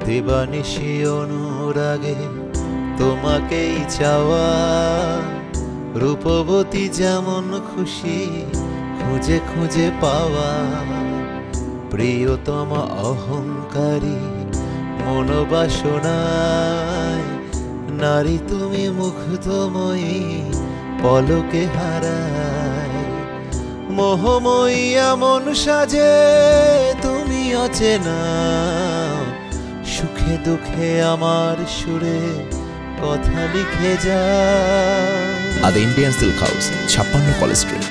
দিবানিশি অনুরাগে তোমাকেই চাওয়া, রূপবতী যেমন খুশি খুঁজে খুঁজে পাওয়া, প্রিয়তম অহংকারী মনোবাসনায় নারী তুমি মুগ্ধময়ী পলকে হারায়, মোহময়ী এমন সাজে তুমি অচেনা, সুখে দুঃখে আমার সুরে কথা লিখে যাও। Adi Indian silk house, 56 college street.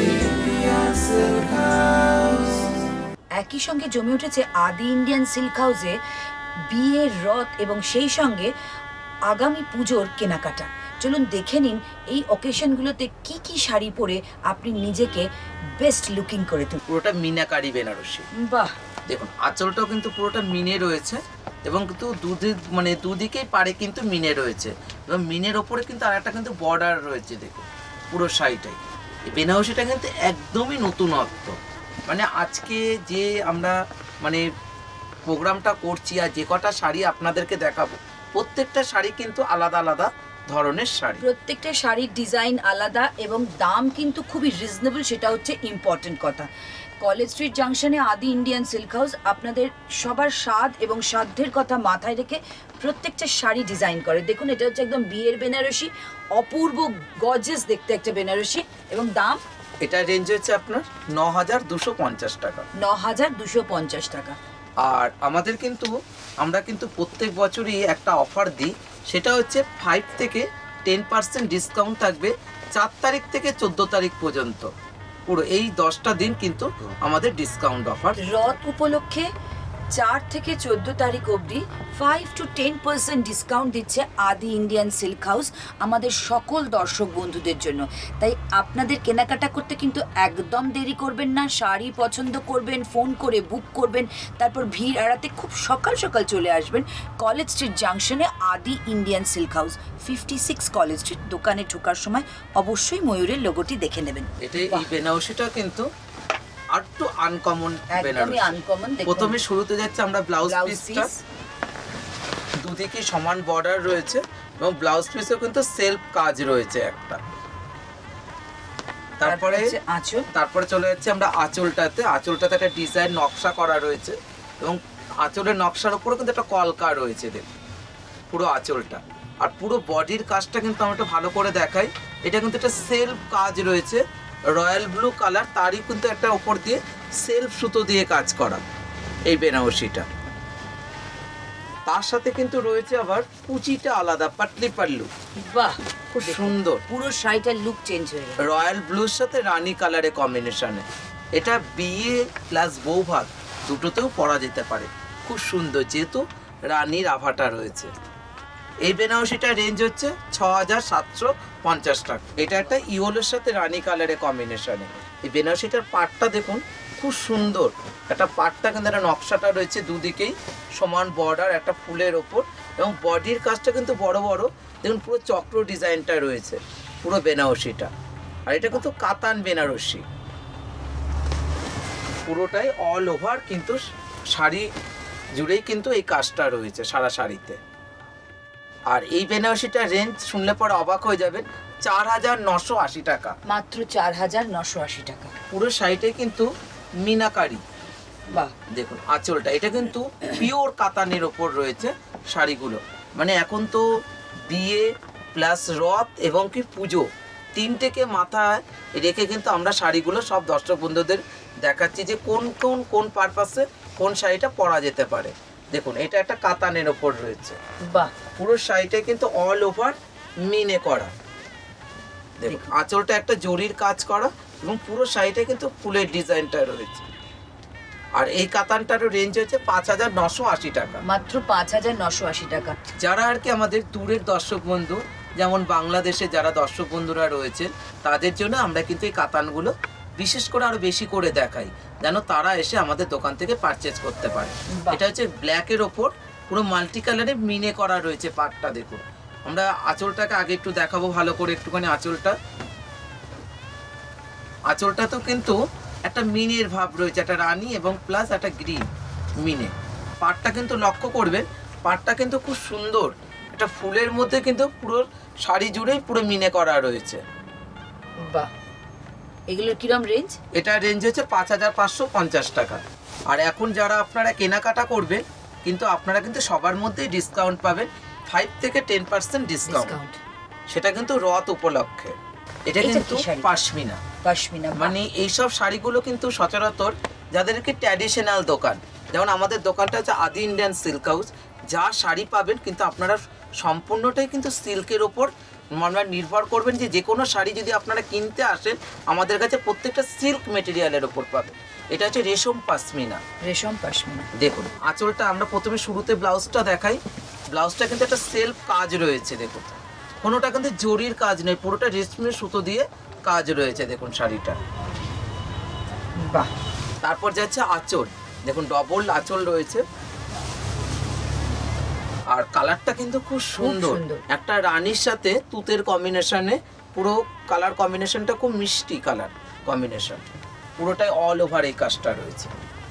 একই সঙ্গে জমে উঠেছে আদি ইন্ডিয়ান সিল্ক হাউসে বিয়ের রথ এবং সেই সঙ্গে আগামী পুজোর কেনাকাটা। চলুন দেখে নিন এই অকেশনগুলোতে কি কি শাড়ি পরে আপনি নিজেকে বেস্ট লুকিং করে তুলবেন। পুরোটা মিনাকারি বেনারসি। বাহ, দেখুন আঁচলটাও কিন্তু পুরোটা মিনে রয়েছে এবং কিন্তু দুদিকেই পাড়ে কিন্তু মিনে রয়েছে এবং মিনের ওপরে কিন্তু আর একটা কিন্তু বর্ডার রয়েছে। দেখুন পুরো শাড়িটাই এই বেনারসিটা কিন্তু একদমই নতুনত্ব। মানে আজকে যে আমরা প্রোগ্রামটা করছি আর যে কটা শাড়ি আপনাদেরকে দেখাবো, প্রত্যেকটা শাড়ি কিন্তু আলাদা আলাদা ধরনের শাড়ি, প্রত্যেকটা শাড়ির ডিজাইন আলাদা এবং দাম কিন্তু খুবই রিজনেবল, সেটা হচ্ছে ইম্পর্টেন্ট কথা। কলেজ স্ট্রিট জাংশনে আদি ইন্ডিয়ান সিল্ক হাউস আপনাদের সবার স্বাদ এবং সাধ্যের কথা মাথায় রেখে প্রত্যেকটা শাড়ি ডিজাইন করে। দেখুন এটা হচ্ছে একদম বিয়ের বেনারসি, অপূর্ব গর্জিয়াস দেখতে একটা বেনারসি এবং দাম এটা রেঞ্জ হচ্ছে আপনার 9250 টাকা। 9250 টাকা। আর আমরা কিন্তু প্রত্যেক বছরই একটা অফার দিই, সেটা হচ্ছে 5 থেকে 10% ডিসকাউন্ট থাকবে 4 তারিখ থেকে 14 তারিখ পর্যন্ত। পুরো এই 10টা দিন কিন্তু আমাদের ডিসকাউন্ট অফার। রথ উপলক্ষে 4 থেকে 14 তারিখ অবধি 5 to 10% ডিসকাউন্ট দিচ্ছে আদি ইন্ডিয়ান সিল্ক হাউস আমাদের সকল দর্শক বন্ধুদের জন্য। তাই আপনাদের কেনাকাটা করতে কিন্তু একদম দেরি করবেন না। শাড়ি পছন্দ করবেন, ফোন করে বুক করবেন, তারপর ভিড় এড়াতে খুব সকাল সকাল চলে আসবেন কলেজ স্ট্রিট জাংশনে Adi Indian silk house, 56 college street. দোকানে ঢোকার সময় অবশ্যই ময়ূরের লোগোটি দেখে নেবেন। এই বেনারসিটা কিন্তু আর একটু আনকমন একদমই আনকমন। প্রথমে শুরুতে যাচ্ছে আমরা ব্লাউজ পিসটা, দুদিকে সমান বর্ডার রয়েছে এবং ব্লাউজ পিসেও কিন্তু সেলফ কাজ রয়েছে একটা। তারপরে চলে যাচ্ছে আমরা আঁচলটাতে একটা ডিজাইন নকশা করা রয়েছে এবং আঁচলের নকশার উপরে কিন্তু একটা কলকা রয়েছে। দেখুন পুরো আঁচলটা আর পুরো বডির কাজটা কিন্তু আমরা একটু ভালো করে দেখাই। এটা কিন্তু একটা সেলফ কাজ রয়েছে, রয়্যাল ব্লু কালার, তারই কিন্তু একটা উপর দিয়ে সেলফ সুতো দিয়ে কাজ করা এই বেনারসিটা। তার সাথে কিন্তু রয়েছে আবার কুচিটা আলাদা, পাটলি পাল্লু। বাহ, খুব সুন্দর, পুরো শাড়িটার লুক চেঞ্জ হয়ে গেল। রয়্যাল ব্লুর সাথে রানী কালারের কম্বিনেশনে। এটা বিয়ে প্লাস বৌভাত দুটোতেও পরা যেতে পারে, খুব সুন্দর, যেহেতু রানীর আভাটা রয়েছে। এই বেনারসিটার রেঞ্জ হচ্ছে 6750 টাকা। এটা একটা ইয়েলোর সাথে রানী কালারের কম্বিনেশনে। এই বেনারসিটার পাটটা দেখুন খুব সুন্দর, একটা পাটটা কিন্তু একটা নকশাটা রয়েছে, দুদিকেই সমান বর্ডার, একটা ফুলের ওপর এবং বডির কাজটা কিন্তু বড় বড় দেখুন পুরো চক্র ডিজাইনটা রয়েছে পুরো বেনারসিটা। আর এটা কিন্তু কাতান বেনারসি, পুরোটাই অল ওভার কিন্তু শাড়ি জুড়েই কিন্তু এই কাজটা রয়েছে সারা শাড়িতে। আর এই বেনারসিটার রেঞ্জ শুনলে পরে অবাক হয়ে যাবেন, 4980 টাকা, মাত্র 4980 টাকা। পুরো শাড়িটাই কিন্তু মিনাকারি। বাহ, দেখুন আঁচলটা, এটা কিন্তু পিওর কাতানের ওপর রয়েছে শাড়িগুলো। মানে এখন তো বিয়ে প্লাস রথ এবং কি পুজো, তিনটেকে মাথায় রেখে কিন্তু আমরা শাড়িগুলো সব দর্শক বন্ধুদের দেখাচ্ছি যে কোন পারপাসে কোন শাড়িটা পরা যেতে পারে। দেখুন এটা একটা কাতানের ওপর রয়েছে। বাহ, পুরো শাড়িটা কিন্তু অল ওভার মিনে করা। দেখুন আঁচলটা একটা জরির কাজ করা এবং পুরো শাড়িটা কিন্তু ফুলের ডিজাইনটা রয়েছে। আর এই কাতানটারও রেঞ্জ হচ্ছে 5980 টাকা, মাত্র 5980 টাকা। যারা আর কি আমাদের দূরের দর্শক বন্ধু, যেমন বাংলাদেশে যারা দর্শক বন্ধুরা রয়েছে, তাদের জন্য আমরা কিন্তু এই কাতানগুলো বিশেষ করে আরো বেশি করে দেখাই, যেন তারা এসে আমাদের দোকান থেকে পারচেজ করতে পারে। এটা হচ্ছে ব্ল্যাকের ওপর পুরো মাল্টি কালারে মিনে করা রয়েছে পাটটা। দেখুন আমরা আঁচলটাকে আগে একটু দেখাবো ভালো করে, একটুখানি আঁচলটা তো কিন্তু একটা মিনের ভাব রয়েছে, একটা রানী এবং প্লাস একটা গ্রিন মিনে। পাটটা কিন্তু লক্ষ্য করবেন পাড়টা কিন্তু খুব সুন্দর, একটা ফুলের মধ্যে কিন্তু পুরো শাড়ি জুড়েই পুরো মিনে করা রয়েছে। বাহ, এগুলোর কিরম রেঞ্জ? এটা রেঞ্জ হচ্ছে 5550 টাকা। আর এখন যারা আপনারা কেনাকাটা করবেন কিন্তু আপনারা কিন্তু সবার মধ্যেই ডিসকাউন্ট পাবেন, 5 থেকে 10% ডিসকাউন্ট, সেটা কিন্তু রথ উপলক্ষে। এটা কিন্তু পাশমিনা। পাশমিনা মানে এইসব শাড়িগুলো কিন্তু সচরাচর যাদেরকে ট্র্যাডিশনাল দোকান, যেমন আমাদের দোকানটা হচ্ছে আদি ইন্ডিয়ান সিল্ক হাউস, যা শাড়ি পাবেন কিন্তু আপনারা সম্পূর্ণটাই কিন্তু সিল্কের ওপর আপনারা নির্ভর করবেন। যে কোনো শাড়ি যদি আপনারা কিনতে আসেন আমাদের কাছে প্রত্যেকটা সিল্ক মেটেরিয়ালের ওপর পাবেন। এটা হচ্ছে রেশম পাশমিনা। রেশম পাশমিনা। দেখুন আঁচলটা আমরা প্রথমে শুরুতে ব্লাউজটা দেখাই। ব্লাউজটা কিন্তু একটা সেলফ কাজ রয়েছে, দেখুন কোনোটা কিন্তু জরির কাজ নেই, পুরোটা রেশমের সুতো দিয়ে কাজ রয়েছে। দেখুন শাড়িটা, বাহ। তারপর যাচ্ছে আঁচল, দেখুন ডবল আঁচল রয়েছে। আর কালারটা কিন্তু খুব সুন্দর, একটা রানীর সাথে তুতের কম্বিনেশনে, পুরো কালার কম্বিনেশনটা খুব মিষ্টি কালার কম্বিনেশন, পুরোটাই অল ওভার এই কাজটা রয়েছে।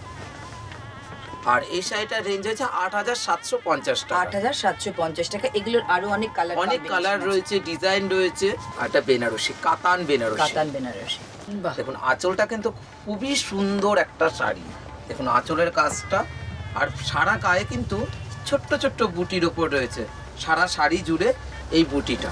আর এই শাড়িটার রেঞ্জ হচ্ছে 8750 টাকা। 8750 টাকা। এগুলোর আরো অনেক কালার রয়েছে, ডিজাইন রয়েছে। আর এটা বেনারসি, কাতান বেনারসি। দেখুন আঁচলটা কিন্তু খুবই সুন্দর একটা শাড়ি, দেখুন আঁচলের কাজটা। আর সারা গায়ে কিন্তু ছোট্ট ছোট্ট বুটির ওপর রয়েছে, সারা শাড়ি জুড়ে এই বুটিটা।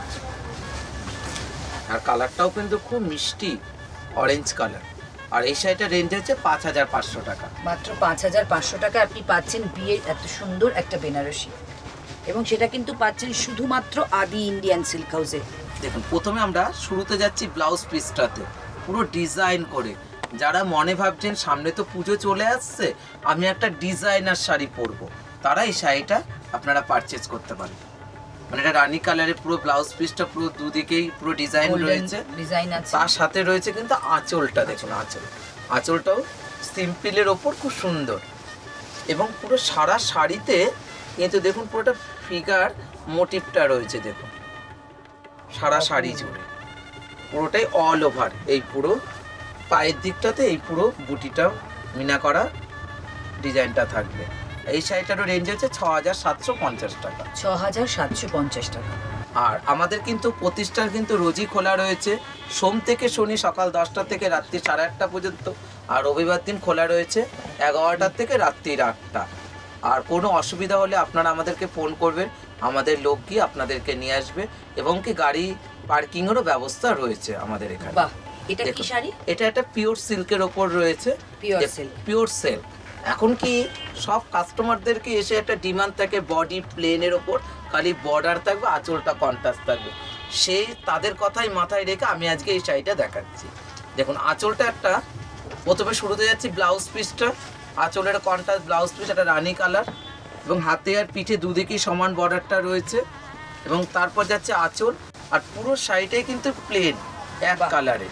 আর কালারটাও কিন্তু খুব মিষ্টি অরেঞ্জ কালার। আর এই শাড়িটার রেঞ্জ হচ্ছে 5500 টাকা। মাত্র 5500 টাকা আপনি পাচ্ছেন বিয়ের এত সুন্দর একটা বেনারসি, এবং সেটা কিন্তু পাচ্ছেন শুধুমাত্র আদি ইন্ডিয়ান সিল্ক হাউসে। দেখুন প্রথমে আমরা শুরুতে যাচ্ছি ব্লাউজ পিসটাতে, পুরো ডিজাইন করে। যারা মনে ভাবছেন সামনে তো পুজো চলে আসছে, আমি একটা ডিজাইনার শাড়ি পরবো, তারা এই শাড়িটা আপনারা পারচেজ করতে পারেন। মানে এটা রানী কালারের পুরো ব্লাউজ পিসটা, পুরো দুদিকেই পুরো ডিজাইন রয়েছে, তার সাথে রয়েছে কিন্তু আঁচলটা। দেখুন আঁচলটাও সিম্পলের ওপর খুব সুন্দর, এবং পুরো সারা শাড়িতে কিন্তু দেখুন পুরোটা ফিগার মোটিভটা রয়েছে। দেখুন সারা শাড়ি জুড়ে পুরোটাই অল ওভার, এই পুরো পায়ের দিকটাতে এই পুরো বুটিটা মিনা করা ডিজাইনটা থাকবে। এই শাড়িটারও রেঞ্জ হচ্ছে 6750 টাকা। 6750 টাকা। আর আমাদের কিন্তু প্রতিষ্ঠান কিন্তু রোজই খোলা রয়েছে, সোম থেকে শনি সকাল 10টা থেকে রাত্রি 1:30 পর্যন্ত। আর রবিবার দিন খোলা রয়েছে 11টা থেকে রাত্রি 8টা। আর কোনো অসুবিধা হলে আপনারা আমাদেরকে ফোন করবেন, আমাদের লোক গিয়ে আপনাদেরকে নিয়ে আসবে, এবং কি গাড়ি পার্কিংয়েরও ব্যবস্থা রয়েছে আমাদের এখানে। বাহ, এটা কি শাড়ি? এটা একটা পিওর সিল্কের ওপর রয়েছে, পিওর সিল্ক। এখন কি সব কাস্টমারদেরকে এসে একটা ডিমান্ড থাকে বডি প্লেনের ওপর খালি বর্ডার থাকবে, আঁচলটা কন্ট্রাস্ট থাকবে, সেই তাদের কথাই মাথায় রেখে আমি আজকে এই শাড়িটা দেখাচ্ছি। দেখুন আঁচলটা একটা, প্রথমে শুরুতে যাচ্ছি ব্লাউজ পিসটা, আঁচলের কন্ট্রাস্ট ব্লাউজ পিস, একটা রানী কালার, এবং হাতে আর পিঠে দুদিকেই সমান বর্ডারটা রয়েছে, এবং তারপর যাচ্ছে আঁচল। আর পুরো শাড়িটাই কিন্তু প্লেন এক কালারে,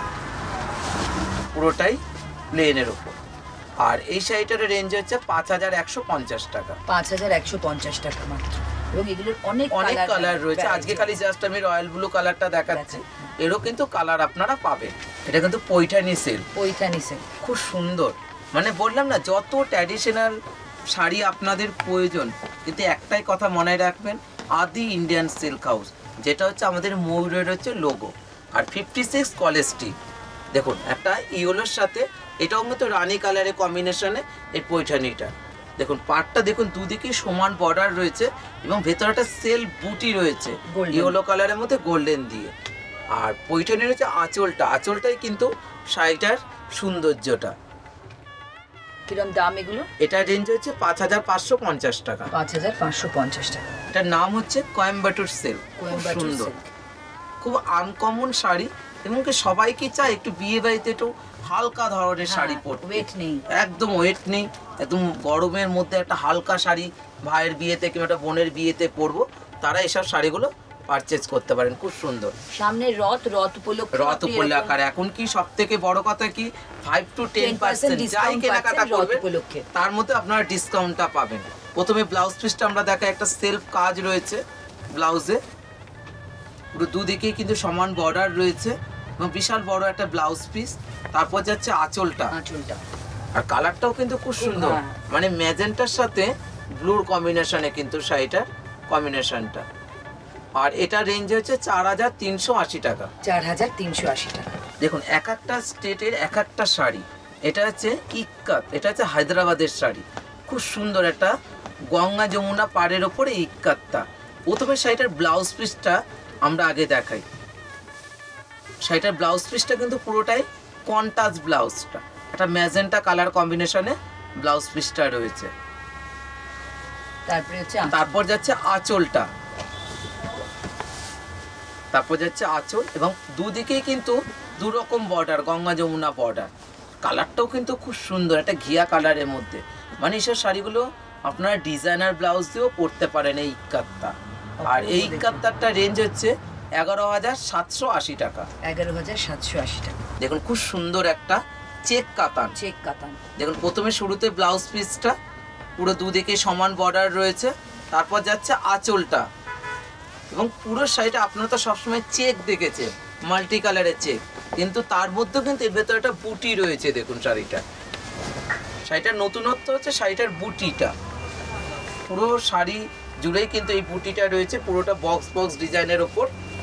পুরোটাই প্লেনের ওপর। আর এই শাড়িটার রেঞ্জ হচ্ছে 5150 টাকা। 5150 টাকা মাত্র। এবং এগুলোর অনেক কালার রয়েছে। আজকে খালি জাস্ট আমি রয়্যাল ব্লু কালারটা দেখাচ্ছি, এরও কিন্তু কালার আপনারা পাবেন। এটা কিন্তু পৈঠানি সিল্ক, খুব সুন্দর। মানে বললাম না, যত ট্র্যাডিশনাল শাড়ি আপনাদের প্রয়োজন, কিন্তু একটাই কথা মনে রাখবেন, আদি ইন্ডিয়ান সিল্ক হাউস, যেটা হচ্ছে আমাদের ময়ূরের হচ্ছে লোগো। আর 56 কলেজ স্ট্রিট, দেখুন একটা ইয়েলোর সাথে এটাও কিন্তু রানী কালারের কম্বিনেশনে এই পৈঠানিটা। দেখুন পাটটা দেখুন দুদিকে সমান বর্ডার রয়েছে, এবং ভেতরে একটা সেলফ বুটি রয়েছে ইয়েলো কালারের মধ্যে গোল্ডেন দিয়ে। আর পৈঠানির হচ্ছে আঁচলটাই কিন্তু শাড়িটার সৌন্দর্যটা। কিরকম দাম এগুলো? এটা রেঞ্জ হচ্ছে 5550 টাকা। 5550 টাকা। এটার নাম হচ্ছে কোয়েম্বাটুর সিল্ক, সুন্দর, খুব আনকমন শাড়ি, এবং কি সবাই কি চায় একটু বিয়ে বাড়িতে একটু হালকা ধরনের শাড়ি পরতে, ওয়েট নেই, একদম ওয়েট নেই, একদম গরমের মধ্যে একটা হালকা শাড়ি ভাইয়ের বিয়েতে কিংবা একটা বোনের বিয়েতে পরবো, তারা এসব শাড়িগুলো পারচেজ করতে পারেন। খুব সুন্দর। সামনে রথ উপলক্ষে। আর এখন কি সব থেকে বড় কথা কি 5 to 10% যাই কেনাকাটা করবেন তার মধ্যে আপনারা ডিসকাউন্টটা পাবেন। প্রথমে ব্লাউজ পিসটা আমরা দেখাই, একটা সেলফ কাজ রয়েছে ব্লাউজে, পুরো দুদিকেই কিন্তু সমান বর্ডার রয়েছে, এবং বিশাল বড় একটা ব্লাউজ পিস। তারপর যাচ্ছে আঁচলটা, আর কালারটাও কিন্তু খুব সুন্দর, মানে ম্যাজেন্টার সাথে ব্লুর কম্বিনেশনে কিন্তু শাড়িটার কম্বিনেশনটা। আর এটা রেঞ্জ হচ্ছে 4380 টাকা। 4380 টাকা। দেখুন এক একটা স্টেটের এক একটা শাড়ি। এটা হচ্ছে ইক্কাত, এটা হচ্ছে হায়দ্রাবাদের শাড়ি, খুব সুন্দর একটা গঙ্গা যমুনা পাড়ের ওপরে ইক্কাতটা। প্রথমে শাড়িটার ব্লাউজ পিসটা আমরা আগে দেখাই। শাড়িটার ব্লাউজ পিসটা কিন্তু পুরোটাই কন্ট্রাস্ট ব্লাউজটা, একটা ম্যাজেন্টা কালার কম্বিনেশনে ব্লাউজ পিসটা রয়েছে। তারপর যাচ্ছে আঁচলটা, তারপর যাচ্ছে আঁচল এবং দুদিকেই কিন্তু দু রকম বর্ডার, গঙ্গা যমুনা বর্ডার। কালারটাও কিন্তু খুব সুন্দর, একটা ঘিয়া কালারের মধ্যে। মানে এইসব শাড়িগুলো আপনারা ডিজাইনার ব্লাউজ দিয়েও পরতে পারেন এই ইক্কাতটা। আর এই ইক্কাতটারটা রেঞ্জ হচ্ছে 11780 টাকা। 11780 টাকা। দেখুন খুব সুন্দর একটা চেক কাতান। চেক কাতান দেখুন প্রথমে শুরুতে ব্লাউজ পিসটা পুরো দুদিকে সমান বর্ডার রয়েছে, তারপর যাচ্ছে আঁচলটা এবং পুরো শাড়িটা আপনারা তো সবসময় চেক দেখেছেন, মাল্টি কালারের চেক, কিন্তু তার মধ্যেও কিন্তু এর ভেতরে একটা বুটি রয়েছে। দেখুন শাড়িটার নতুনত্ব হচ্ছে শাড়িটার বুটিটা। পুরো শাড়ি জুড়েই কিন্তু এই বুটিটা রয়েছে, পুরোটা বক্স বক্স ডিজাইনের ওপর,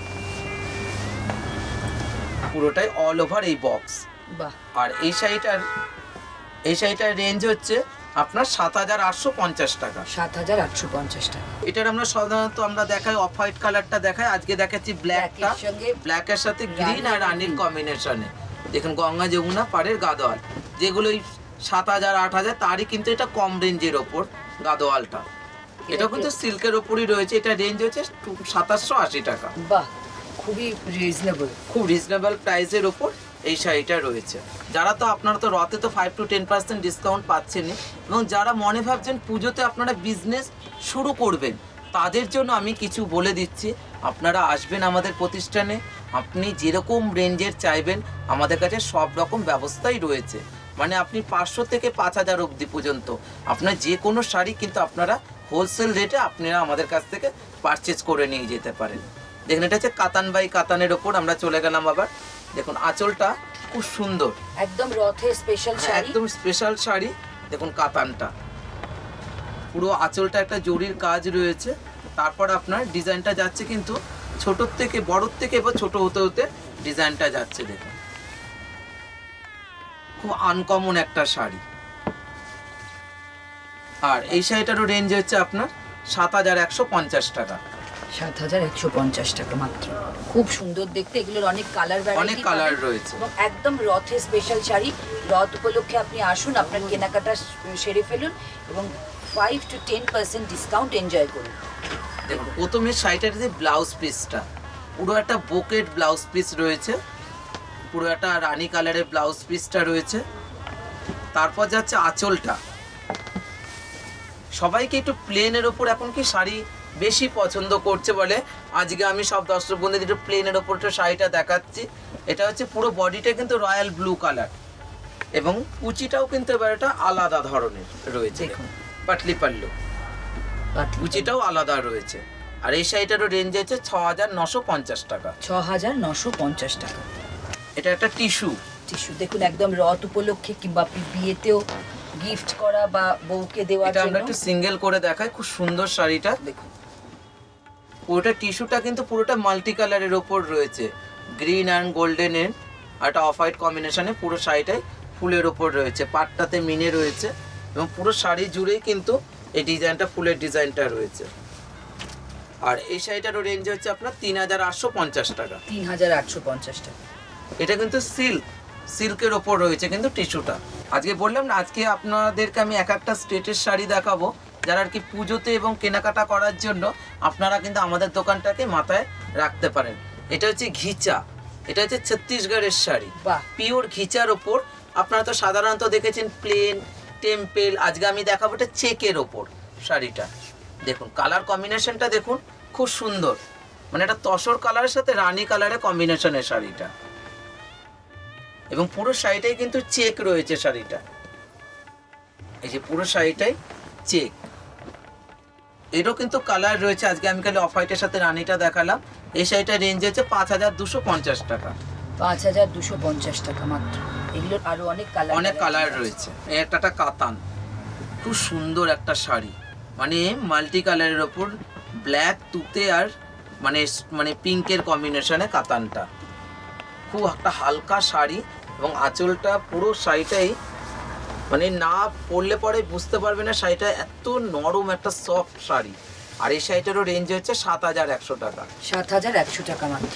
পুরোটাই অল ওভার এই বক্স। আর এই শাড়িটার রেঞ্জ হচ্ছে আপনার 7850 টাকা। 7850 টাকা। এটার আমরা সাধারণত আমরা দেখাই অফ হোয়াইট কালারটা দেখাই, আজকে দেখাচ্ছি ব্ল্যাকটা, ব্ল্যাকের সাথে গ্রিন আর রানির কম্বিনেশনে। দেখুন গঙ্গা যমুনা পাড়ের গাদোয়াল, যেগুলো 7000 8000 তারই কিন্তু এটা কম রেঞ্জের ওপর গাদোয়ালটা। এটা কিন্তু সিল্কের ওপরই রয়েছে। এটা রেঞ্জ হচ্ছে 2780 টাকা। বাহ, খুবই রিজনেবল, খুব রিজনেবল প্রাইসের ওপর এই শাড়িটা রয়েছে। যারা তো আপনারা তো রথে তো 5 to 10% ডিসকাউন্ট পাচ্ছেন, এবং যারা মনে ভাবছেন পুজোতে আপনারা বিজনেস শুরু করবেন, তাদের জন্য আমি কিছু বলে দিচ্ছি। আপনারা আসবেন আমাদের প্রতিষ্ঠানে, আপনি যেরকম রেঞ্জের চাইবেন আমাদের কাছে সব রকম ব্যবস্থাই রয়েছে। মানে আপনি 500 থেকে 5000 অবধি পর্যন্ত আপনার যে কোনো শাড়ি কিন্তু আপনারা হোলসেল রেটে আপনারা আমাদের কাছ থেকে পারচেজ করে নিয়ে যেতে পারেন। দেখুন এটা হচ্ছে কাতান বাই কাতানের ওপর আমরা চলে গেলাম আবার। দেখুন আঁচলটা খুব সুন্দর, একদম রথের স্পেশাল শাড়ি, একদম স্পেশাল শাড়ি। দেখুন কাতানটা পুরো আঁচলটা একটা জরির কাজ রয়েছে। তারপর আপনার ডিজাইনটা যাচ্ছে কিন্তু ছোটোর থেকে বড়োর থেকে এবার ছোট হতে হতে ডিজাইনটা যাচ্ছে। দেখুন খুব আনকমন একটা শাড়ি। আর এই শাড়িটারও রেঞ্জ হচ্ছে আপনার 7150 টাকা। 7150 টাকা মাত্র। খুব সুন্দর দেখতে, এগুলোর অনেক কালার ভ্যারাইটি, অনেক কালার রয়েছে এবং একদম রথের স্পেশাল শাড়ি। রথ উপলক্ষে আপনি আসুন, আপনার কেনাকাটা সেরে ফেলুন এবং 5 to 10% ডিসকাউন্ট এনজয় করুন। দেখুন প্রথমে শাড়িটার যে ব্লাউজ পিসটা পুরো একটা বোকেট ব্লাউজ পিস রয়েছে, পুরো একটা রানী কালারের ব্লাউজ পিসটা রয়েছে। তারপর যাচ্ছে আঁচলটা। সবাইকে একটু প্লেনের ওপর এখন কি শাড়ি বেশি পছন্দ করছে বলে আজকে আমি সব দর্শক বন্ধুদের একটু প্লেনের ওপর একটু শাড়িটা দেখাচ্ছি। এটা হচ্ছে পুরো বডিটা কিন্তু রয়্যাল ব্লু কালার এবং কুচিটাও কিন্তু এবার এটা আলাদা ধরনের রয়েছে। দেখুন পাটলি পাল্লু, কুচিটাও আলাদা রয়েছে। আর এই শাড়িটারও রেঞ্জ আছে 6950 টাকা। 6950 টাকা। এটা একটা টিস্যু। দেখুন একদম রথ উপলক্ষে কিংবা আপনি বিয়েতেও গিফট করা বা বউকে দেওয়ার জন্য। এটা আমরা একটু সিঙ্গেল করে দেখাই, খুব সুন্দর শাড়িটা। দেখুন পুরোটা টিস্যুটা কিন্তু পুরোটা মাল্টি কালারের ওপর রয়েছে, গ্রিন অ্যান্ড গোল্ডেনের একটা অফ হোয়াইট কম্বিনেশনে পুরো শাড়িটাই ফুলের ওপর রয়েছে, পাটটাতে মিনে রয়েছে এবং পুরো শাড়ি জুড়েই কিন্তু এই ডিজাইনটা ফুলের ডিজাইনটা রয়েছে। আর এই শাড়িটারও রেঞ্জ হচ্ছে আপনার 3850 টাকা। 3850 টাকা। এটা কিন্তু সিল্কের ওপর রয়েছে কিন্তু টিস্যুটা। আজকে বললাম না, আজকে আপনাদেরকে আমি এক একটা স্টেটের শাড়ি দেখাবো যারা আর কি পুজোতে এবং কেনাকাটা করার জন্য আপনারা কিন্তু আমাদের দোকানটাকে মাথায় রাখতে পারেন। এটা হচ্ছে ঘিচা, এটা হচ্ছে ছত্তিশগড়ের শাড়ি, পিওর ঘিচার ওপর। আপনারা তো সাধারণত দেখেছেন প্লেন, টেম্পেল, আজকে আমি দেখাবো এটা চেকের ওপর শাড়িটা। দেখুন কালার কম্বিনেশনটা দেখুন খুব সুন্দর, মানে এটা তসর কালারের সাথে রানী কালারের কম্বিনেশনের শাড়িটা এবং পুরো শাড়িটাই কিন্তু চেক রয়েছে শাড়িটা। এই যে পুরো শাড়িটাই চেক, এরও কিন্তু কালার রয়েছে। আজকে আমি খালি অফ হোয়াইটের সাথে রানীটা দেখালাম। এই শাড়িটার রেঞ্জ হচ্ছে 5250 টাকা। 5250 টাকা মাত্র। এগুলোর আরো অনেক কালার রয়েছে। এই একটা কাতান, খুব সুন্দর একটা শাড়ি। মানে মাল্টি কালারের ওপর ব্ল্যাক তুতে আর মানে মানে পিঙ্কের কম্বিনেশনে কাতানটা, খুব একটা হালকা শাড়ি এবং আঁচলটা পুরো শাড়িটাই মানে না পরলে পরে বুঝতে পারবে না শাড়িটা এত নরম একটা সফট শাড়ি। আর এই শাড়িটারও রেঞ্জ হচ্ছে 7,100 টাকা। 7,100 টাকা মাত্র।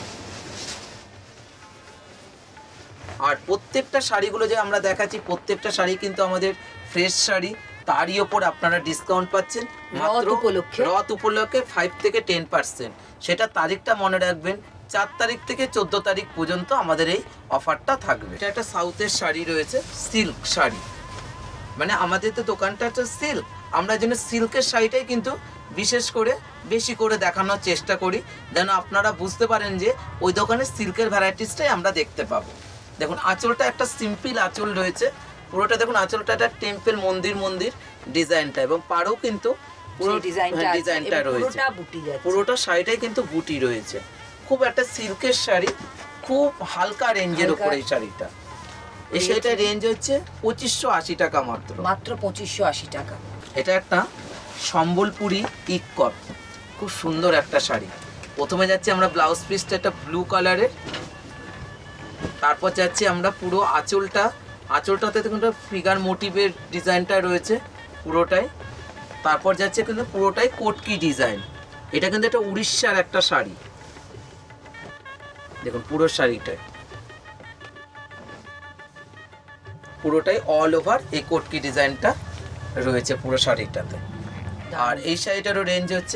আর প্রত্যেকটা শাড়িগুলো যে আমরা দেখাচ্ছি প্রত্যেকটা শাড়ি কিন্তু আমাদের ফ্রেশ শাড়ি, তারই ওপর আপনারা ডিসকাউন্ট পাচ্ছেন মাত্র রথ উপলক্ষে 5 থেকে 10%। সেটা তারিখটা মনে রাখবেন, 4 তারিখ থেকে 14 তারিখ পর্যন্ত আমাদের এই অফারটা থাকবে। এটা একটা সাউথের শাড়ি রয়েছে, সিল্ক শাড়ি, মানে আমাদের তো দোকানটা হচ্ছে সিল্ক, আমরা যেন সিল্কের শাড়িটাই কিন্তু বিশেষ করে বেশি করে দেখানোর চেষ্টা করি, যেন আপনারা বুঝতে পারেন যে ওই দোকানে সিল্কের ভ্যারাইটিসটাই আমরা দেখতে পাবো। দেখুন আঁচলটা একটা সিম্পল আঁচল রয়েছে পুরোটা, দেখুন আঁচলটা একটা টেম্পল মন্দির ডিজাইনটা, এবং পাড়ও কিন্তু পুরো ডিজাইনটা রয়েছে, পুরোটা শাড়িটাই কিন্তু বুটি রয়েছে। খুব একটা সিল্কের শাড়ি, খুব হালকা রেঞ্জের উপরে এই শাড়িটা। এই শাড়িটার রেঞ্জ হচ্ছে 2580 টাকা মাত্র। 2580 টাকা। এটা একটা সম্বলপুরি ইকট, খুব সুন্দর একটা শাড়ি। প্রথমে যাচ্ছে আমরা ব্লাউজ পিসটা একটা ব্লু কালারের, তারপর যাচ্ছে আমরা পুরো আঁচলটাতে দেখুন ফিগার মোটিভের ডিজাইনটা রয়েছে পুরোটাই, তারপর যাচ্ছে কিন্তু পুরোটাই কোটকি ডিজাইন। এটা কিন্তু একটা উড়িষ্যার একটা শাড়ি, দেখুন পুরো শাড়িটায় পুরোটাই অল ওভার এই কোটকি ডিজাইনটা রয়েছে পুরো শাড়িটাতে। আর এই শাড়িটারও রেঞ্জ হচ্ছে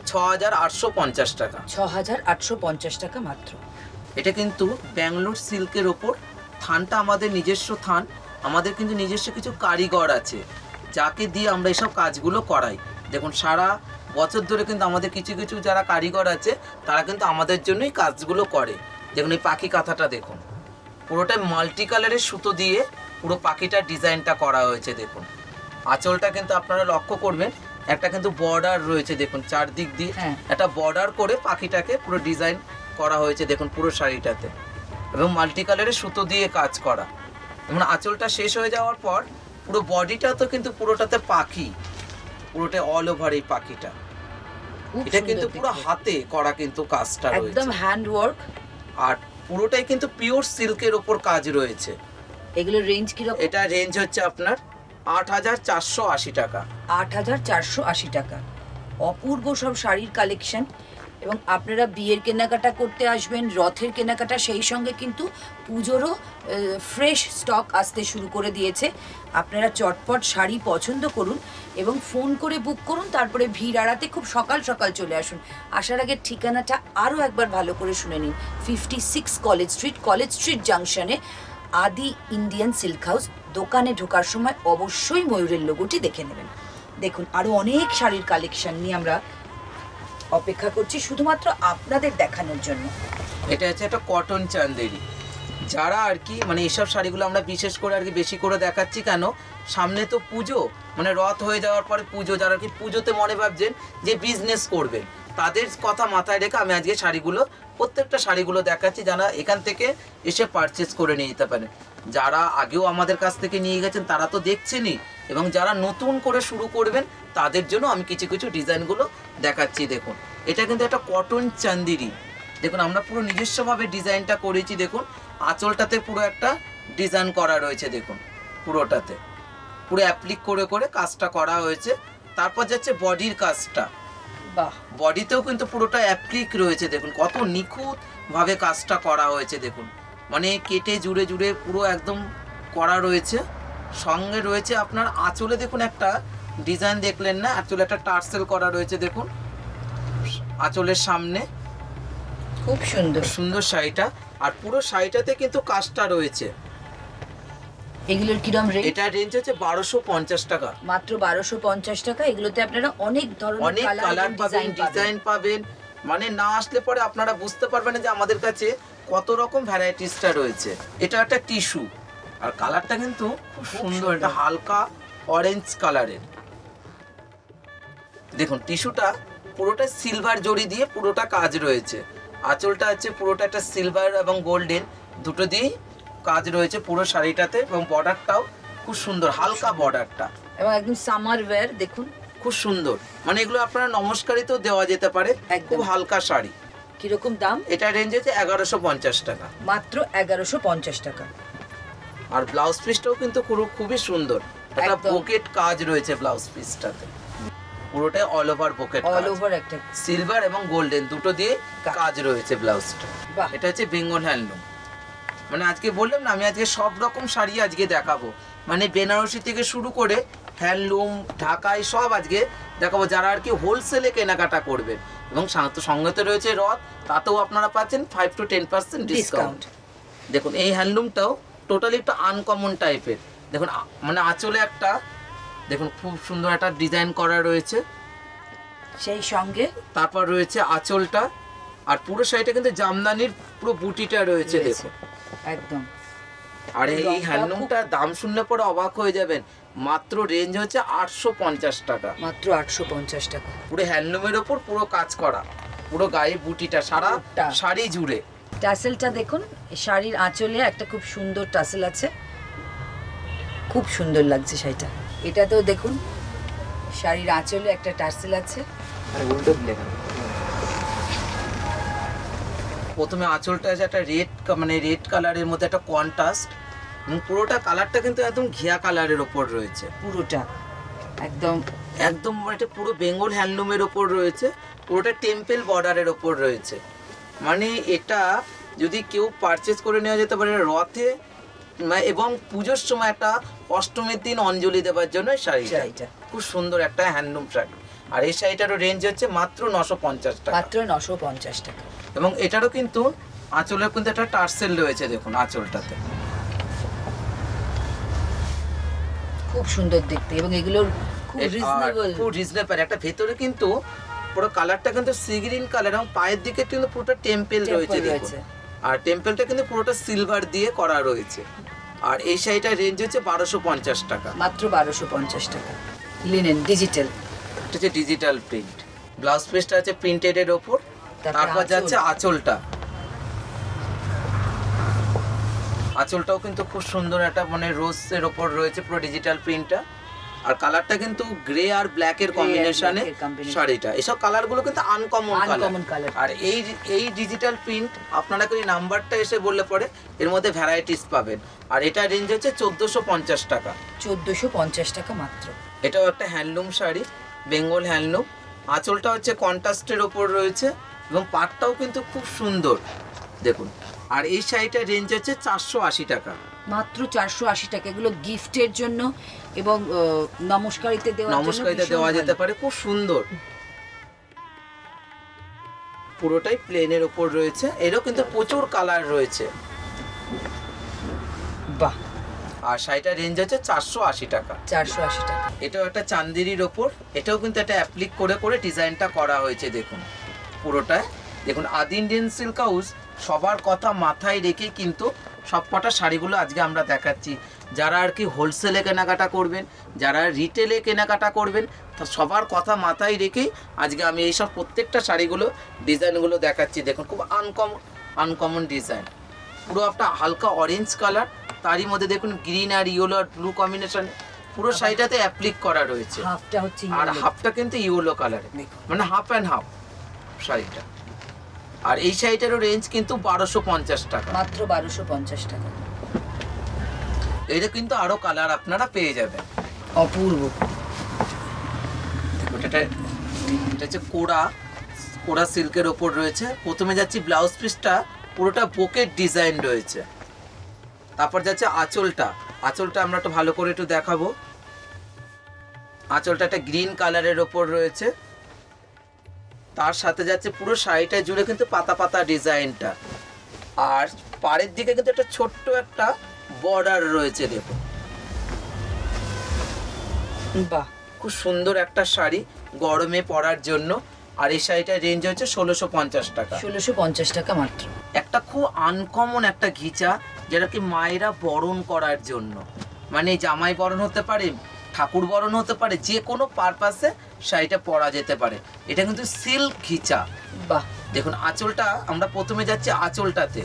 6,850 টাকা। 6,850 টাকা মাত্র। এটা কিন্তু ব্যাঙ্গালোর সিল্কের ওপর, থানটা আমাদের নিজস্ব থান, আমাদের কিন্তু নিজস্ব কিছু কারিগর আছে যাকে দিয়ে আমরা এসব কাজগুলো করাই। দেখুন সারা বছর ধরে কিন্তু আমাদের কিছু কিছু যারা কারিগর আছে তারা কিন্তু আমাদের জন্যই কাজগুলো করে। দেখুন এই পাখি কাঁথাটা দেখুন, পুরোটাই মাল্টি কালারের সুতো দিয়ে পুরো পাখিটার ডিজাইনটা করা হয়েছে। দেখুন আঁচলটা কিন্তু আপনারা লক্ষ্য করবেন একটা কিন্তু বর্ডার রয়েছে, দেখুন চারদিক দিয়ে একটা বর্ডার করে পাখিটাকে পুরো ডিজাইন করা হয়েছে দেখুন পুরো শাড়িটাতে, এবং মাল্টি কালারের সুতো দিয়ে কাজ করা। এবং আঁচলটা শেষ হয়ে যাওয়ার পর পুরো বডিটা তো কিন্তু পুরোটাতে পাখি, পুরোটা অল ওভার এই পাখিটা। এটা কিন্তু পুরো হাতে করা কিন্তু কাজটা রয়েছে, একদম হ্যান্ড ওয়ার্ক, আর পুরোটাই কিন্তু পিওর সিল্কের উপর কাজ রয়েছে। এগুলোর রেঞ্জ কি রকম? এটা রেঞ্জ হচ্ছে আপনার 8,480 টাকা। 8,480 টাকা। অপূর্ব সব শাড়ির কালেকশন, এবং আপনারা বিয়ের কেনাকাটা করতে আসবেন, রথের কেনাকাটা, সেই সঙ্গে কিন্তু পুজোরও ফ্রেশ স্টক আসতে শুরু করে দিয়েছে। আপনারা চটপট শাড়ি পছন্দ করুন এবং ফোন করে বুক করুন, তারপরে ভিড় এড়াতে খুব সকাল সকাল চলে আসুন। আসার আগে ঠিকানাটা আরও একবার ভালো করে শুনে নিন। 56 কলেজ স্ট্রিট জাংশনে আদি ইন্ডিয়ান সিল্ক হাউস। দোকানে ঢোকার সময় অবশ্যই ময়ূরের লোগোটি দেখে নেবেন। দেখুন আরও অনেক শাড়ির কালেকশন নিয়ে আমরা অপেক্ষা করছি শুধুমাত্র আপনাদের দেখানোর জন্য। এটা হচ্ছে একটা কটন চান্দেরি, যারা আর কি মানে এইসব শাড়িগুলো আমরা বিশেষ করে আর কি বেশি করে দেখাচ্ছি কেন, সামনে তো পুজো, মানে রথ হয়ে যাওয়ার পরে পুজো, যারা আর কি পুজোতে মনে ভাবছেন যে বিজনেস করবেন তাদের কথা মাথায় রেখে আমি আজকে শাড়িগুলো প্রত্যেকটা শাড়িগুলো দেখাচ্ছি, যারা এখান থেকে এসে পারচেস করে নিয়ে যেতে পারেন। যারা আগেও আমাদের কাছ থেকে নিয়ে গেছেন তারা তো দেখছেনই, এবং যারা নতুন করে শুরু করবেন তাদের জন্য আমি কিছু কিছু ডিজাইনগুলো দেখাচ্ছি। দেখুন এটা কিন্তু একটা কটন চান্দেরি, দেখুন আমরা পুরো নিজস্বভাবে ডিজাইনটা করেছি। দেখুন আঁচলটাতে পুরো একটা ডিজাইন করা রয়েছে, দেখুন পুরোটাতে পুরো অ্যাপ্লিক করে করে কাজটা করা হয়েছে। তারপর যাচ্ছে বডির কাজটা, বাহ, বডিতেও কিন্তু পুরোটা অ্যাপ্লিক রয়েছে, দেখুন কত নিখুঁত ভাবে কাজটা করা হয়েছে। দেখুন মানে কেটে জুড়ে জুড়ে পুরো একদম করা রয়েছে। সঙ্গে রয়েছে আপনার আঁচলে দেখুন একটা ডিজাইন দেখলেন না, আঁচলে একটা টার্সেল করা রয়েছে, দেখুন আঁচলের সামনে খুব সুন্দর সুন্দর শাড়িটা। আর পুরো শাড়িটাতে কিন্তু কাজটা রয়েছে। এগুলোর কিরকম রেঞ্জ? এটা রেঞ্জ হচ্ছে 1250 টাকা মাত্র। 1250 টাকা। এগুলোতে আপনারা অনেক ধরনের কালার পাবেন, ডিজাইন পাবেন, মানে না আসলে পরে আপনারা বুঝতে পারবেন যে আমাদের কাছে কত রকম ভ্যারাইটিসটা রয়েছে। এটা একটা টিস্যু, আর কালারটা কিন্তু খুব সুন্দর, এটা হালকা অরেঞ্জ কালারের। দেখুন টিস্যুটা পুরোটা সিলভার জড়ি দিয়ে পুরোটা কাজ রয়েছে। আঁচলটা আছে পুরোটা একটা সিলভার এবং গোল্ডেন দুটো দিয়েই কাজ রয়েছে পুরো শাড়িটাতে, এবং বর্ডারটাও খুব সুন্দর হালকা বর্ডারটা, এবং একদম সামার ওয়্যার। দেখুন খুব সুন্দর, মানে এগুলো আপনারা নমস্কারিতেও দেওয়া যেতে পারে। খুব হালকা শাড়ি। কিরকম দাম? এটা রেঞ্জ হচ্ছে 1150 টাকা, মাত্র 1150 টাকা। আর ব্লাউজ পিসটাও কিন্তু খুবই সুন্দর, একটা পকেট কাজ রয়েছে ব্লাউজ পিসটাতে, পুরোটাই all over pocket, all over একটা সিলভার এবং গোল্ডেন দুটো দিয়ে কাজ রয়েছে ব্লাউজটা। এটা হচ্ছে বেঙ্গল হ্যান্ডলুম। মানে আজকে বললাম না, আমি আজকে সব রকম শাড়ি আজকে দেখাবো, মানে বেনারসি থেকে শুরু করে হ্যান্ডলুম, ঢাকায় সব আজকে দেখাবো, যারা আর কি হোলসেলে কেনাকাটা করবেন। এবং সঙ্গেতে রয়েছে রথ, তাতেও আপনারা পাচ্ছেন 5 to 10% ডিসকাউন্ট। দেখুন এই হ্যান্ডলুমটাও টোটালি একটা আনকমন টাইপের। দেখুন মানে আঁচলে একটা, দেখুন খুব সুন্দর একটা ডিজাইন করা রয়েছে, সেই সঙ্গে তারপর রয়েছে আঁচলটা, আর পুরো শাড়িটা কিন্তু জামদানির পুরো বুটিটা রয়েছে দেখুন একদম। আর এই হ্যান্ডলুমটার দাম শুনলে পরে অবাক হয়ে যাবেন, মাত্র রেঞ্জ হচ্ছে 850 টাকা, মাত্র 850 টাকা। পুরো হ্যান্ডলুমের ওপর পুরো কাজ করা, পুরো গায়ে বুটিটা সারা শাড়ি জুড়ে। টাসেলটা দেখুন, শাড়ির আঁচলে একটা খুব সুন্দর টাসেল আছে, খুব সুন্দর লাগছে শাড়িটা। এটাতেও দেখুন শাড়ির আঁচলে একটা টাসেল আছে। আর উল্টো লেখা, প্রথমে আঁচলটা আছে একটা রেড, মানে রেড কালারের মধ্যে একটা কন্ট্রাস্ট, এবং পুরোটা কালারটা কিন্তু একদম ঘিয়া কালারের ওপর রয়েছে, পুরোটা একদম একদম এটা পুরো বেঙ্গল হ্যান্ডলুমের ওপর রয়েছে, পুরোটা টেম্পল বর্ডারের ওপর রয়েছে। মানে এটা যদি কেউ পারচেস করে নেওয়া যেতে পারে রথে এবং পুজোর সময় একটা অষ্টমীর দিন অঞ্জলি দেওয়ার জন্য শাড়িটা খুব সুন্দর একটা হ্যান্ডলুম শাড়ি। আর এই শাড়িটারও রেঞ্জ হচ্ছে মাত্র 950 টাকা, মাত্র 950 টাকা। এবং এটারও কিন্তু আঁচলের কিন্তু একটা টার্সেল রয়েছে, দেখুন আঁচলটাতে খুব সুন্দর দেখতে, এবং এগুলোর খুব রিজনেবল, খুব রিজনেবল। একটা ভেতরে কিন্তু পুরো কালারটা কিন্তু সি গ্রিন কালার, এবং পায়ের দিকে কিন্তু পুরোটা টেম্পল রয়েছে দেখুন, আর টেম্পলটা কিন্তু পুরোটা সিলভার দিয়ে করা রয়েছে। আর এই শাড়িটার রেঞ্জ হচ্ছে 1250 টাকা, মাত্র 1250 টাকা। লিনেন ডিজিটাল, এটা হচ্ছে ডিজিটাল প্রিন্ট। ব্লাউজ পিসটা আছে প্রিন্টেডের ওপর, তারপর যাচ্ছে আঁচলটা। আঁচলটাও কিন্তু খুব সুন্দর একটা মানে রোজের ওপর রয়েছে পুরো ডিজিটাল প্রিন্টটা, আর কালারটা কিন্তু গ্রে আর ব্ল্যাক এর কম্বিনেশনে শাড়িটা। এসব কালারগুলো কিন্তু আনকমন কালার। আর এই ডিজিটাল প্রিন্ট আপনারা কি নাম্বারটা এসে বললে পরে এর মধ্যে ভ্যারাইটিস পাবেন। আর এটা রেঞ্জ হচ্ছে 1450 টাকা, 1450 টাকা মাত্র। এটাও একটা হ্যান্ডলুম শাড়ি, বেঙ্গল হ্যান্ডলুম। আঁচলটা হচ্ছে কন্ট্রাস্টের ওপর রয়েছে, এবং পাটটাও কিন্তু খুব সুন্দর দেখুন। আর এই শাড়িটার রেঞ্জ হচ্ছে 480 টাকা, মাত্র 480 টাকা। এগুলো গিফটের জন্য এবং নমস্কারিতে দেওয়া যেতে পারে, খুব সুন্দর। পুরোটাই প্লেনের ওপর রয়েছে, এরও কিন্তু প্রচুর কালার রয়েছে। বাহ। আর শাড়িটার রেঞ্জ হচ্ছে 480 টাকা, 480 টাকা। এটাও একটা চান্দেরির ওপর, এটাও কিন্তু একটা অ্যাপ্লিক করে করে ডিজাইনটা করা হয়েছে দেখুন পুরোটায়। দেখুন আদি ইন্ডিয়ান সিল্ক হাউস সবার কথা মাথায় রেখে কিন্তু সবকটা শাড়িগুলো আজকে আমরা দেখাচ্ছি। যারা আর কি হোলসেলে কেনাকাটা করবেন, যারা রিটেলে কেনাকাটা করবেন, তো সবার কথা মাথায় রেখেই আজকে আমি এইসব প্রত্যেকটা শাড়িগুলো ডিজাইনগুলো দেখাচ্ছি। দেখুন খুব আনকমন ডিজাইন, পুরো একটা হালকা অরেঞ্জ কালার, তারই মধ্যে দেখুন গ্রিন আর ইয়েলো আর ব্লু কম্বিনেশন পুরো শাড়িটাতে অ্যাপ্লিক করা রয়েছে। হাফটা হচ্ছে আর হাফটা কিন্তু ইয়েলো কালারে, মানে হাফ অ্যান্ড হাফ শাড়িটা। আর এই শাড়িটারও রেঞ্জ কিন্তু 1250 টাকা, মাত্র 1250 টাকা। এটা কিন্তু আরো কালার আপনারা পেয়ে যাবেন, অপূর্ব। এটা হচ্ছে কোড়া সিল্কের ওপর রয়েছে। প্রথমে যাচ্ছি ব্লাউজ পিসটা, পুরোটা বোকেট ডিজাইন রয়েছে। তারপর যাচ্ছে আঁচলটা আমরা একটু ভালো করে একটু দেখাবো। আঁচলটা একটা গ্রিন কালারের ওপর রয়েছে, তার সাথে যাচ্ছে পুরো শাড়িটা জুড়ে কিন্তু পাতা পাতা ডিজাইনটা, আর পাড়ের দিকে কিন্তু একটা ছোট্ট একটা বর্ডার রয়েছে দেখুন। বাহ, খুব সুন্দর একটা শাড়ি গরমে পরার জন্য। আর এই শাড়িটার রেঞ্জ হচ্ছে 1650 টাকা, 1650 টাকা মাত্র। একটা খুব আনকমন একটা ঘিচা, যেটা কি মায়েরা বরণ করার জন্য, মানে জামাই বরণ হতে পারে, ঠাকুর বরণ হতে পারে, যে কোনো পারপাসে শাড়িটা পরা যেতে পারে। এটা কিন্তু সিল্ক ঘিচা। বাহ, দেখুন আঁচলটা, আমরা প্রথমে যাচ্ছি আঁচলটাতে।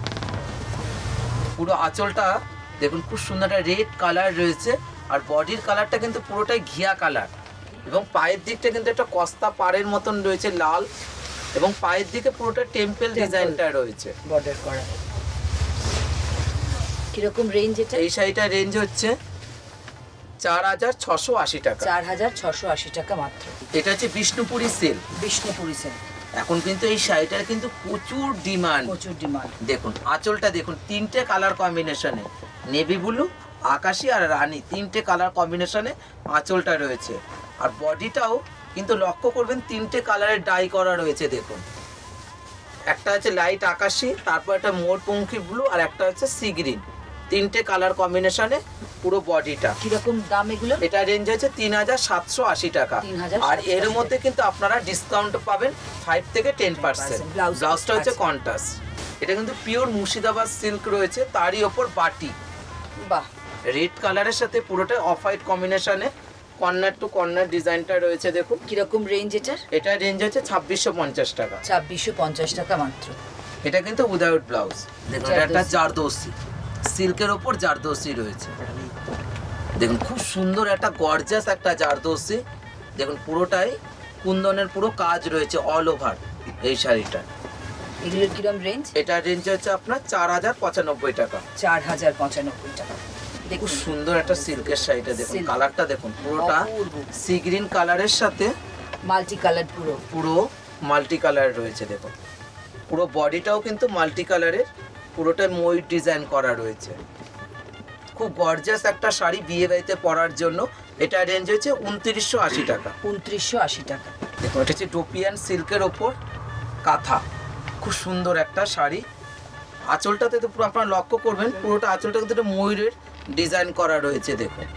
পুরো আঁচলটা দেখুন খুব সুন্দর একটা রেড কালার রয়েছে, আর বডির কালারটা কিন্তু পুরোটাই ঘিয়া কালার। এবং পায়ের দিকটা কিন্তু একটা কস্তা পাড়ের মতন রয়েছে লাল, এবং পায়ের দিকে পুরোটা টেম্পল ডিজাইনটা রয়েছে বর্ডার করা। কিরকম রেঞ্জ এটা? এই শাড়িটার রেঞ্জ হচ্ছে 4680 টাকা। 4680 টাকা মাত্র। এটা হচ্ছে বিষ্ণুপুরি সিল্ক। বিষ্ণুপুরি সিল্ক এখন কিন্তু এই শাড়িটার কিন্তু প্রচুর ডিমান্ড। দেখুন আঁচলটা দেখুন, 3টে কালার কম্বিনেশনে, নেভি ব্লু, আকাশি আর রানী, 3টে কালার কম্বিনেশনে আঁচলটা রয়েছে। আর বডিটাও কিন্তু লক্ষ্য করবেন 3টে কালারের ডাই করা রয়েছে। দেখুন একটা হচ্ছে লাইট আকাশি, তারপর একটা মোরপঙ্খী ব্লু, আর একটা হচ্ছে সি গ্রিন, 3টে কালার কম্বিনেশনে পুরো বডিটা। কিরকম দাম এগুলো? এটা রেঞ্জ হচ্ছে 3780 টাকা। আর এর মধ্যে কিন্তু আপনারা ডিসকাউন্ট পাবেন 5 থেকে 10%। ব্লাউজটা হচ্ছে কন্ট্রাস্ট। এটা কিন্তু পিওর মুর্শিদাবাদ সিল্ক রয়েছে, তারই ওপর বাটি। বাহ, রেড কালারের সাথে পুরোটা অফ হোয়াইট কম্বিনেশনে কর্নার টু কর্নার ডিজাইনটা রয়েছে। দেখুন কিরকম রেঞ্জ এটার? এটা রেঞ্জ হচ্ছে 2650 টাকা। 2650 টাকা মাত্র। এটা কিন্তু উইদাউট ব্লাউজ। দেখুন এটা একটা জারদোসি, সিল্কের ওপর জারদোসি রয়েছে। দেখুন খুব সুন্দর একটা গর্জাস একটা জারদোসি। দেখুন পুরোটাই কুন্দনের পুরো কাজ রয়েছে অল ওভার এই শাড়িটা। এগুলোর কিরকম রেঞ্জ? এটা রেঞ্জ হচ্ছে আপনার 4095 টাকা। 4095 টাকা। দেখুন সুন্দর একটা সিল্কের শাড়িটা। দেখুন কালারটা দেখুন, পুরোটা সি গ্রিন কালারের সাথে মাল্টি কালার, পুরো মাল্টি কালার রয়েছে। দেখুন পুরো বডিটাও কিন্তু মাল্টি কালারের, পুরোটা ময়ূর ডিজাইন করা রয়েছে। খুব গর্জিয়াস একটা শাড়ি বিয়ে বাড়িতে পরার জন্য। এটা রেঞ্জ হচ্ছে 2980 টাকা। 2980 টাকা। দেখুন এটা হচ্ছে টোপিয়ান সিল্কের ওপর কাঁথা, খুব সুন্দর একটা শাড়ি। আঁচলটাতে তো পুরো আপনারা লক্ষ্য করবেন, পুরোটা আঁচলটা কিন্তু একটা ময়ূরের ডিজাইন করা রয়েছে। দেখুন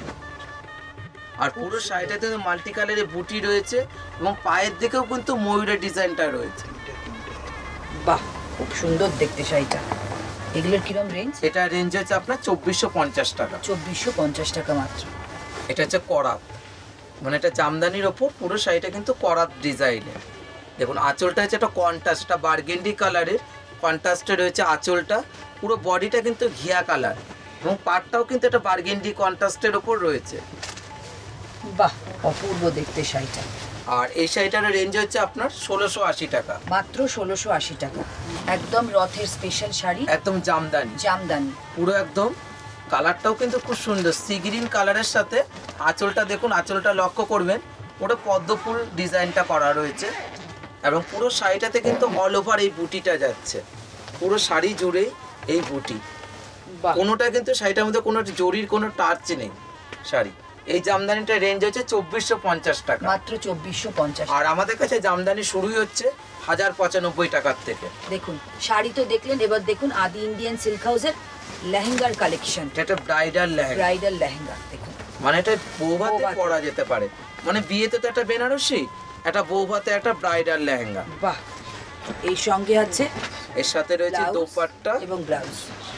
আর পুরো শাড়িটাতে মাল্টি কালারের বুটি রয়েছে, এবং পায়ের দিকেও কিন্তু ময়ূরের ডিজাইনটা রয়েছে। বাহ, খুব সুন্দর দেখতে শাড়িটা। এগুলোর কিরকম রেঞ্জ? এটা রেঞ্জ হচ্ছে আপনার 2450 টাকা। 2450 টাকা মাত্র। এটা হচ্ছে করাত, মানে এটা জামদানির ওপর পুরো শাড়িটা কিন্তু করাত ডিজাইনের। দেখুন আঁচলটা হচ্ছে একটা কন্ট্রাস্ট, একটা বার্গেন্ডি কালারের কন্ট্রাস্টে রয়েছে আঁচলটা। পুরো বডিটা কিন্তু ঘিয়া কালার, এবং পাটটাও কিন্তু একটা বার্গেন্ডি কন্ট্রাস্টের ওপর রয়েছে। বাহ, অপূর্ব দেখতে শাড়িটা। আর এই শাড়িটার রেঞ্জ হচ্ছে আপনার 1680 টাকা। মাত্র 1680 টাকা। একদম রথের স্পেশাল শাড়ি, একদম জামদানি। জামদানি পুরো একদম। কালারটাও কিন্তু খুব সুন্দর, সি গ্রিন কালারের সাথে আঁচলটা দেখুন, আঁচলটা লক্ষ্য করবেন পুরো পদ্ম ফুল ডিজাইনটা করা রয়েছে, এবং পুরো শাড়িটাতে কিন্তু অল ওভার এই বুটিটা যাচ্ছে। পুরো শাড়ি জুড়েই এই বুটি, কোনোটা কিন্তু শাড়িটার মধ্যে কোনো জরির কোনো টাচ নেই শাড়ি। এই জামদানিটার রেঞ্জ হচ্ছে 2450 টাকা। মাত্র 2450। আর আমাদের কাছে জামদানি শুরুই হচ্ছে 1095 টাকার থেকে। দেখুন শাড়ি তো দেখলেন, এবার দেখুন আদি ইন্ডিয়ান সিল্ক হাউসের লেহেঙ্গার কালেকশন। এটা ব্রাইডাল লেহেঙ্গা। ব্রাইডাল লেহেঙ্গা দেখুন, মানে এটা বৌভাতে পরা যেতে পারে, মানে বিয়েতে তো একটা বেনারসি, একটা বৌভাতে একটা ব্রাইডাল লেহেঙ্গা। বাহ, এই সঙ্গে আছে, এর সাথে রয়েছে দোপাট্টা এবং ব্লাউজ।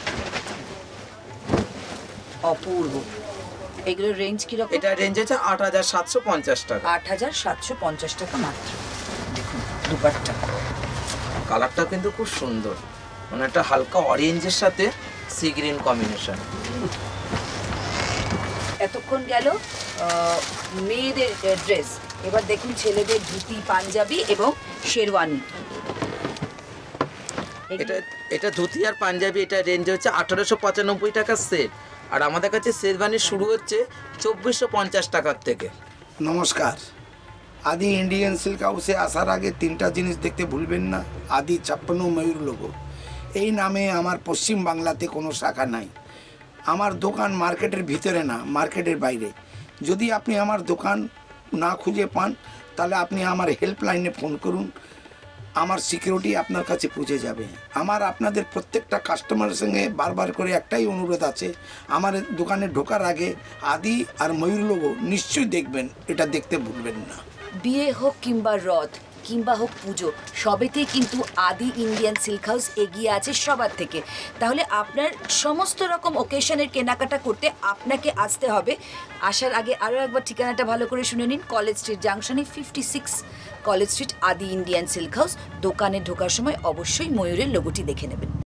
অপূর্ব। এগুলোর রেঞ্জ কি রকম? এটা রেঞ্জ আছে 8750 টাকা। 8750 টাকা মাত্র। দেখুন দোপাট্টা, কালারটা কিন্তু খুব সুন্দর, মানে একটা হালকা অরেঞ্জের সাথে সি গ্রিন কম্বিনেশন। এতক্ষণ গেল মেয়েদের ড্রেস, এবার দেখুন ছেলেদের ধুতি, পাঞ্জাবি এবং শেরওয়ানি। এটা ধুতি আর পাঞ্জাবি। এটা রেঞ্জ হচ্ছে 1895 টাকা সেট। আর আমাদের কাছে শেরওয়ানি শুরু হচ্ছে 2450 টাকার থেকে। নমস্কার, আদি ইন্ডিয়ান সিল্ক হাউসে আসার আগে 3টা জিনিস দেখতে ভুলবেন না। আদি 56 ময়ূর লোগো। এই নামে আমার পশ্চিম বাংলাতে কোনো শাখা নাই। আমার দোকান মার্কেটের ভিতরে না, মার্কেটের বাইরে। যদি আপনি আমার দোকান না খুঁজে পান, তাহলে আপনি আমার হেল্পলাইনে ফোন করুন, আমার সিকিউরিটি আপনার কাছে পৌঁছে যাবে। আমার আপনাদের প্রত্যেকটা কাস্টমারের সঙ্গে বারবার করে একটাই অনুরোধ আছে, আমার দোকানে ঢোকার আগে আদি আর ময়ূর লোগো নিশ্চয়ই দেখবেন, এটা দেখতে ভুলবেন না। বিয়ে হোক কিংবা রথ কিংবা হোক পুজো, সবেতেই কিন্তু আদি ইন্ডিয়ান সিল্ক হাউস এগিয়ে আছে সবার থেকে। তাহলে আপনার সমস্ত রকম ওকেশনের কেনাকাটা করতে আপনাকে আসতে হবে। আসার আগে আরও একবার ঠিকানাটা ভালো করে শুনে নিন। কলেজ স্ট্রিট জাংশনে 56 college street, Adi Indian silk house. দোকানে ঢোকার সময় অবশ্যই ময়ূরের লোগোটি দেখে নেবেন।